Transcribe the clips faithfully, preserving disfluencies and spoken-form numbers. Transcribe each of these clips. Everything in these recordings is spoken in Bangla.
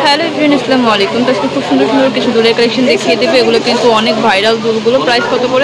হ্যালো এভরিওয়ান, আসসালামু আলাইকুম। তো আজকে খুব সুন্দর সুন্দর কিছু দুলের কালেকশন দেখিয়ে দেবে। এগুলো কিন্তু অনেক ভাইরাল দুলগুলো। প্রাইস কত করে?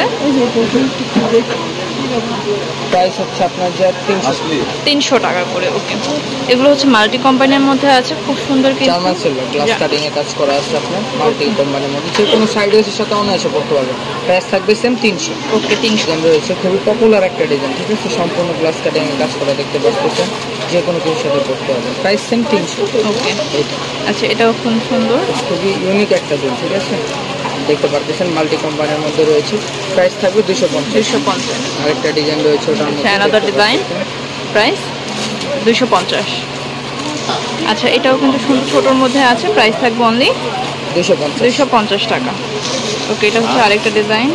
প্রাইস হচ্ছে আপনার যা তিনশো টাকা করে। ওকে, এগুলো হচ্ছে মাল্টি কোম্পানির মধ্যে আছে, খুব সুন্দর কিন্তু জার্মান সিলভার গ্লাস কাটিং এ কাজ করা আছে আপনার মাল্টি কোম্পানির মধ্যে। যে কোনো সাইডের সাথে অনায়াসে পড়তে পারবেন। প্রাইস থাকবে সেম তিনশো। ওকে, তিনশো রয়েছে খুবই পপুলার একটা ডিজাইন, ঠিক আছে? সম্পূর্ণ গ্লাস কাটিং এ কাজ করা দেখতে পাচ্ছেন, যে কোনো কিছুর সাথে পড়তে পারবেন। প্রাইস সেম তিনশো। ওকে, আচ্ছা, এটাও খুব সুন্দর, খুবই ইউনিক একটা দুল, ঠিক আছে? দেখতে পাচ্ছেন মাল্টি কোম্পানির মধ্যে রয়েছে। প্রাইস থাকবে দুশো পঞ্চাশ। দুশো পঞ্চাশ আরেকটা ডিজাইন রয়েছে, ওটার মধ্যে অ্যানাদার ডিজাইন, প্রাইস দুশো পঞ্চাশ। আচ্ছা, এটাও কিন্তু ছোটোর মধ্যে আছে, প্রাইস থাকবে অনলি দুশো পঞ্চাশ দুশো পঞ্চাশ টাকা। ওকে, এটা হচ্ছে আরেকটা ডিজাইন,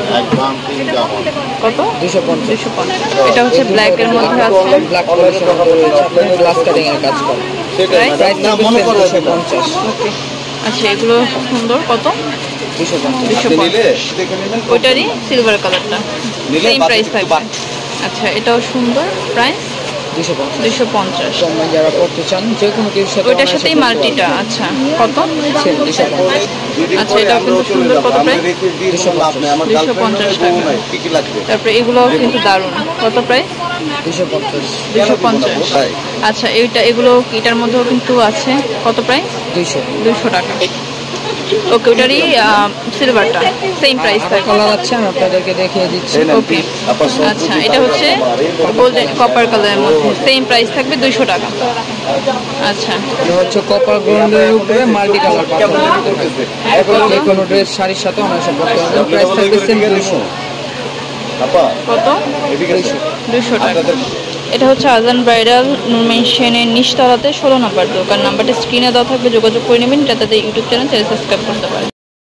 কত? দুশো পঞ্চাশ। দুশো পঞ্চাশ। এটা হচ্ছে ব্ল্যাকের মধ্যে আছে, ব্ল্যাক কালারের মধ্যে রয়েছে আপনার গ্লাস কাটিং এর কাজ করা। প্রাইস দুশো পঞ্চাশ। ওকে, আচ্ছা, এগুলো সুন্দর, কত? দুশো পঞ্চাশ। দুশো পঞ্চাশ। ওইটারই সিলভার কালারটা সেম প্রাইস থাকবে। আচ্ছা, এটাও সুন্দর, প্রাইস দুশো পঞ্চাশ। দুশো পঞ্চাশ। যারা করতে চান যে কোনো কিছুর সাথে ওইটার সাথেই মাল্টিটা। আচ্ছা, কত? দুশো পঞ্চাশ। আচ্ছা, এটাও কিন্তু সুন্দর, কত প্রাইস? দুশো পঞ্চাশ। দুশো পঞ্চাশ টাকা। তারপরে এগুলোও কিন্তু দারুণ, কত প্রাইস? দুশো পঞ্চাশ। দুশো পঞ্চাশ। আচ্ছা, এইটা এগুলো এটার মধ্যেও কিন্তু আছে, কত প্রাইস? দুইশো। দুশো টাকা। ওকে, ওটারই সিলভারটা সেম প্রাইস থাকে। কালার আছে, আমি আপনাদেরকে দেখিয়ে দিচ্ছি। ওকে, আচ্ছা, এটা হচ্ছে গোল্ডেন কপার কালারের মধ্যে, সেম প্রাইস থাকবে দুইশো টাকা। আচ্ছা, এটা হচ্ছে কপার গোল্ডের উপরে মাল্টি কালার পাথর। যে কোনো ড্রেস শাড়ির সাথে অনায়াসে পড়তে পারবেন। প্রাইস থাকবে সেম দুইশো। কত? দুইশো টাকা। এটা হচ্ছে আজান ব্রাইডাল নূর মেনশনের নিচতলাতে ষোলো নম্বর দোকান। নাম্বারটা স্ক্রিনে দেওয়া থাকবে, যোগাযোগ করে নেবেন। যাতে ইউটিউব চ্যানেল সাবস্ক্রাইব করতে পারেন।